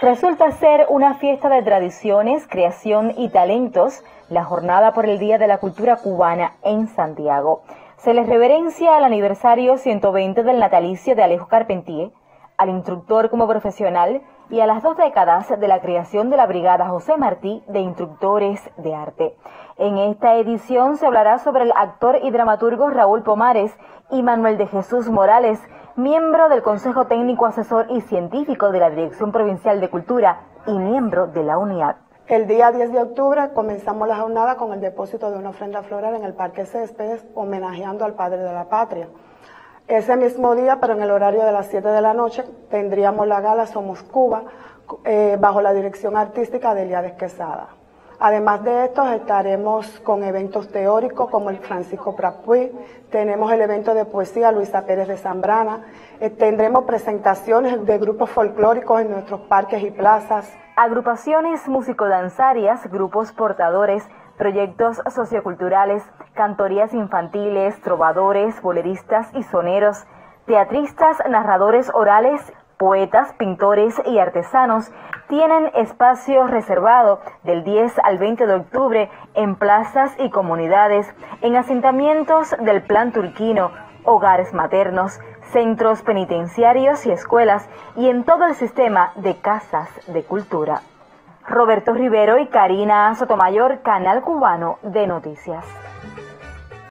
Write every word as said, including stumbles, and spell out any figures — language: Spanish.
Resulta ser una fiesta de tradiciones, creación y talentos, la jornada por el Día de la Cultura Cubana en Santiago. Se les reverencia al aniversario ciento veinte del natalicio de Alejo Carpentier, al instructor como profesional y a las dos décadas de la creación de la Brigada José Martí de Instructores de Arte. En esta edición se hablará sobre el actor y dramaturgo Raúl Pomares y Manuel de Jesús Morales, miembro del Consejo Técnico Asesor y Científico de la Dirección Provincial de Cultura y miembro de la UNIAC. El día diez de octubre comenzamos la jornada con el depósito de una ofrenda floral en el Parque Céspedes, homenajeando al Padre de la Patria. Ese mismo día, pero en el horario de las siete de la noche, tendríamos la gala Somos Cuba, eh, bajo la dirección artística de Eliades Quesada. Además de esto, estaremos con eventos teóricos como el Francisco Prat-Puig, tenemos el evento de poesía Luisa Pérez de Zambrana, eh, tendremos presentaciones de grupos folclóricos en nuestros parques y plazas. Agrupaciones musicodanzarias, grupos portadores, proyectos socioculturales, cantorías infantiles, trovadores, boleristas y soneros, teatristas, narradores orales, poetas, pintores y artesanos tienen espacio reservado del diez al veinte de octubre en plazas y comunidades, en asentamientos del Plan Turquino, hogares maternos, centros penitenciarios y escuelas y en todo el sistema de casas de cultura. Roberto Rivero y Karina Sotomayor, Canal Cubano de Noticias.